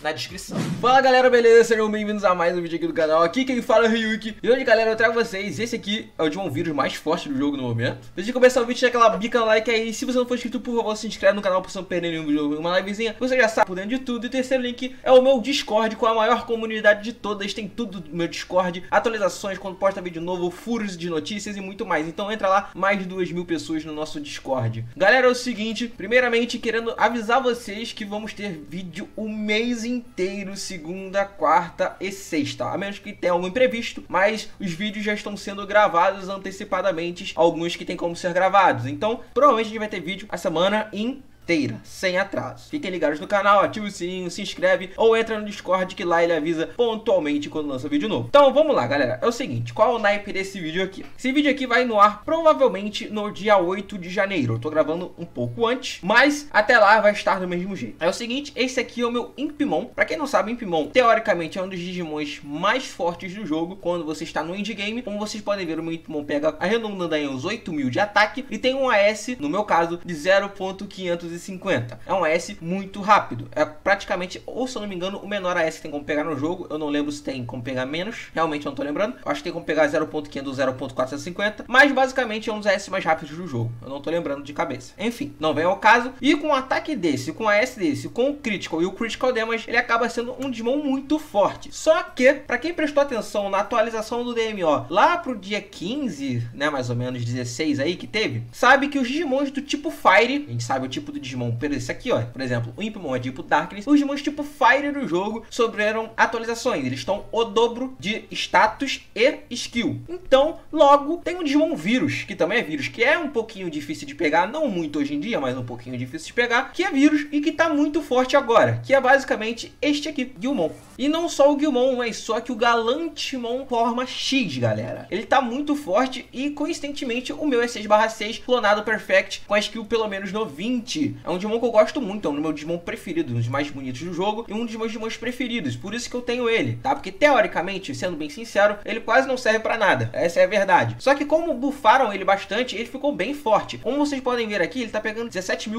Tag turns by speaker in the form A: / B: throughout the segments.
A: na descrição. Fala galera, beleza? Sejam bem-vindos a mais um vídeo aqui do canal. Aqui quem fala é o Ryuki. E hoje, galera, eu trago vocês. Esse aqui é o Digimon vírus mais forte do jogo no momento. Antes de começar o vídeo, deixa aquela bica no like aí. Se você não for inscrito, por favor, se inscreve no canal pra você não perder nenhum vídeo, uma livezinha. Você já sabe por dentro de tudo. E o terceiro link é o meu Discord, com a maior comunidade de todas. Tem tudo no meu Discord, atualizações, quando posta vídeo novo, furos de notícias e muito mais. Então entra lá, mais de 2.000 pessoas no nosso Discord. Galera, é o seguinte, primeiramente querendo avisar vocês que vamos ter vídeo o mês inteiro, segunda, quarta e sexta, a menos que tenha algum imprevisto, mas os vídeos já estão sendo gravados antecipadamente, alguns que tem como ser gravados, então provavelmente a gente vai ter vídeo a semana inteira, sem atraso. Fiquem ligados no canal, ativa o sininho, se inscreve ou entra no Discord que lá ele avisa pontualmente quando lança vídeo novo. Então vamos lá, galera, é o seguinte, qual é o naipe desse vídeo aqui? Esse vídeo aqui vai no ar provavelmente no dia 8 de janeiro, eu tô gravando um pouco antes, mas até lá vai estar do mesmo jeito. É o seguinte, esse aqui é o meu Impimon. Pra quem não sabe, Impimon teoricamente é um dos Digimons mais fortes do jogo quando você está no endgame. Como vocês podem ver, o meu Impimon pega arredondando aí uns 8.000 de ataque e tem um AS, no meu caso, de 0.550. É um AS muito rápido. É praticamente, ou se eu não me engano, o menor AS que tem como pegar no jogo. Eu não lembro se tem como pegar menos. Realmente eu não tô lembrando. Eu acho que tem como pegar 0.500 ou 0.450. Mas basicamente é um dos AS mais rápidos do jogo. Eu não tô lembrando de cabeça. Enfim, não vem ao caso. E com um ataque desse, com um AS desse, com o Critical e o Critical Damage, ele acaba sendo um Digimon muito forte. Só que, pra quem prestou atenção na atualização do DMO, lá pro dia 15, né, mais ou menos 16 aí que teve, sabe que os Digimons do tipo Fire, a gente sabe o tipo do Digimon pelo esse aqui, ó, por exemplo, o Impimon é tipo Darkness, os Digimons tipo Fire do jogo sofreram atualizações, eles estão o dobro de status e skill. Então, logo, tem um Digimon vírus, que também é vírus, que é um pouquinho difícil de pegar, não muito hoje em dia, mas um pouquinho difícil de pegar, que é vírus e que tá muito forte agora, que é basicamente este aqui, Guilmon. E não só o Guilmon, mas só que o Galantimon forma X, galera. Ele tá muito forte e, coincidentemente, o meu é 6/6, clonado Perfect, com a skill pelo menos no 20. É um Digimon que eu gosto muito, é um dos meus Digimon preferidos, um dos mais bonitos do jogo e um dos meus Digimons preferidos, por isso que eu tenho ele, tá? Porque, teoricamente, sendo bem sincero, ele quase não serve pra nada, essa é a verdade. Só que como bufaram ele bastante, ele ficou bem forte. Como vocês podem ver aqui, ele tá pegando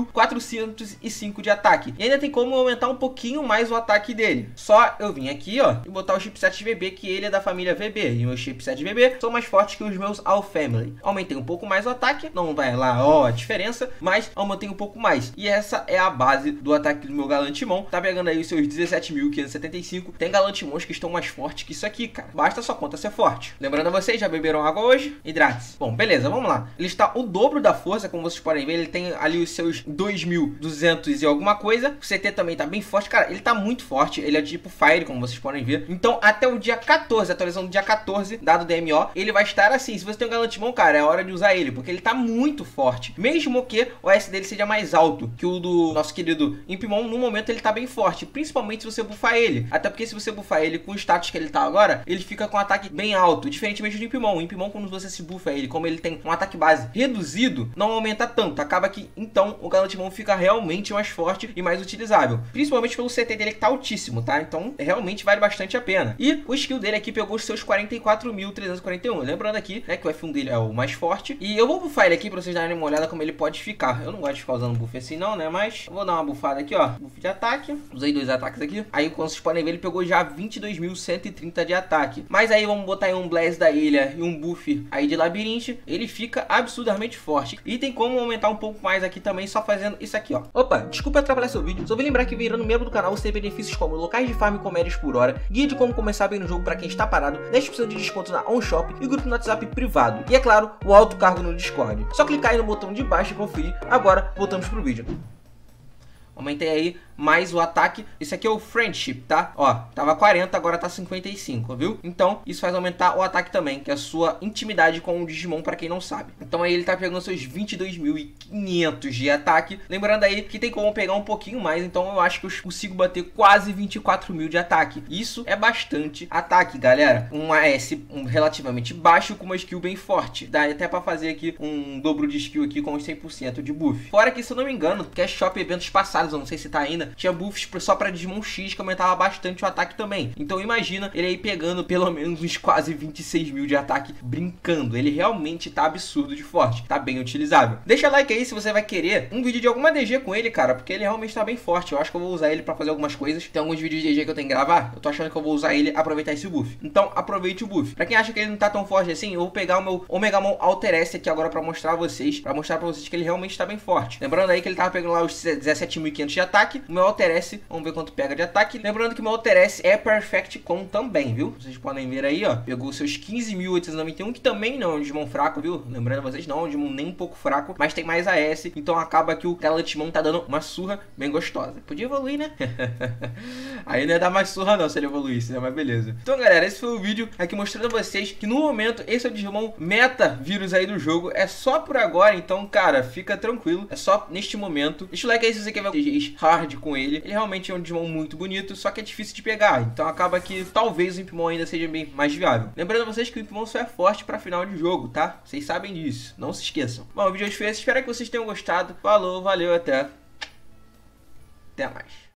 A: 17.405 de ataque. E ainda tem como aumentar um pouquinho mais o ataque dele. Só eu vim aqui, ó, e botar o chipset VB, que ele é da família VB. E meus chipsets VB são mais fortes que os meus All Family. Aumentei um pouco mais o ataque, não vai lá, ó, a diferença, mas aumentei um pouco mais. E essa é a base do ataque do meu Galantimon. Tá pegando aí os seus 17.575. Tem Galantimons que estão mais fortes que isso aqui, cara. Basta a sua conta ser forte. Lembrando a vocês, já beberam água hoje? Hidrate-se. Bom, beleza, vamos lá. Ele está o dobro da força, como vocês podem ver. Ele tem ali os seus 2.200 e alguma coisa. O CT também tá bem forte. Cara, ele tá muito forte. Ele é tipo Fire, como vocês podem ver. Então, até o dia 14, atualização do dia 14, dado DMO, ele vai estar assim. Se você tem um Galantimon, cara, é hora de usar ele, porque ele tá muito forte. Mesmo que o S dele seja mais alto que o do nosso querido Impimon, no momento ele tá bem forte, principalmente se você buffar ele. Até porque se você buffar ele com o status que ele tá agora, ele fica com um ataque bem alto, diferentemente do Impimon. O Impimon, quando você se buffa ele, como ele tem um ataque base reduzido, não aumenta tanto. Acaba que, então, o Galantimon fica realmente mais forte e mais utilizável. Principalmente pelo CT dele que tá altíssimo, tá? Então, realmente vale bastante a pena. E o skill dele aqui pegou os seus 44.341. Lembrando aqui, né, que o F1 dele é o mais forte. E eu vou buffar ele aqui pra vocês darem uma olhada como ele pode ficar. Eu não gosto de ficar usando buff assim não, né? Mas eu vou dar uma bufada aqui, ó. Buff de ataque. Usei 2 ataques aqui. Aí, como vocês podem ver, ele pegou já 22.130 de ataque. Mas aí, vamos botar aí um Blaze da ilha e um buff aí de labirinte. Ele fica absurdamente forte. E tem como aumentar um pouco mais aqui também, só fazendo isso aqui, ó. Opa, desculpa atrapalhar seu vídeo. Só vou lembrar que virando membro do canal você tem benefícios como locais de farm com médias por hora, guia de como começar bem no jogo pra quem está parado, 10% de desconto na OnShop e grupo no WhatsApp privado. E é claro, o alto cargo no Discord. Só clicar aí no botão de baixo e conferir. Agora, voltamos pro vídeo. Aumentei aí mais o ataque. Esse aqui é o Friendship, tá? Ó, tava 40, agora tá 55, viu? Então, isso faz aumentar o ataque também, que é a sua intimidade com o Digimon, pra quem não sabe. Então aí ele tá pegando seus 22.500 de ataque. Lembrando aí que tem como pegar um pouquinho mais, então eu acho que eu consigo bater quase 24.000 de ataque. Isso é bastante ataque, galera. Um AS relativamente baixo com uma skill bem forte. Dá até pra fazer aqui um dobro de skill aqui com os 100% de buff. Fora que, se eu não me engano, Cash Shop eventos passados, eu não sei se tá ainda, Arena tinha buffs só pra Digimon X que aumentava bastante o ataque também. Então imagina ele aí pegando pelo menos uns quase 26 mil de ataque brincando. Ele realmente tá absurdo de forte, tá bem utilizável. Deixa like aí se você vai querer um vídeo de alguma DG com ele, cara, porque ele realmente tá bem forte. Eu acho que eu vou usar ele pra fazer algumas coisas. Tem alguns vídeos de DG que eu tenho que gravar, eu tô achando que eu vou usar ele, aproveitar esse buff. Então aproveite o buff. Pra quem acha que ele não tá tão forte assim, eu vou pegar o meu Omegamon Alter S aqui agora pra mostrar pra vocês que ele realmente tá bem forte. Lembrando aí que ele tava pegando lá os 17.500 de ataque. O meu Alter S, vamos ver quanto pega de ataque. Lembrando que o meu Alter S é Perfect Com também, viu? Vocês podem ver aí, ó. Pegou seus 15.891, que também não é um Digimon fraco, viu? Lembrando vocês, não é um Digimon nem um pouco fraco, mas tem mais AS, então acaba que o Galatimon tá dando uma surra bem gostosa. Podia evoluir, né? Aí não ia dar mais surra não se ele evoluísse, né? Mas beleza. Então, galera, esse foi o vídeo aqui mostrando a vocês que no momento esse é o Digimon meta vírus aí do jogo. É só por agora, então, cara, fica tranquilo. É só neste momento. Deixa o like aí se você quer ver DGs hard com ele. Ele realmente é um Digimon muito bonito, só que é difícil de pegar. Então acaba que talvez o Impmon ainda seja bem mais viável. Lembrando a vocês que o Impmon só é forte pra final de jogo, tá? Vocês sabem disso. Não se esqueçam. Bom, o vídeo hoje foi esse. Espero que vocês tenham gostado. Falou, valeu, até mais.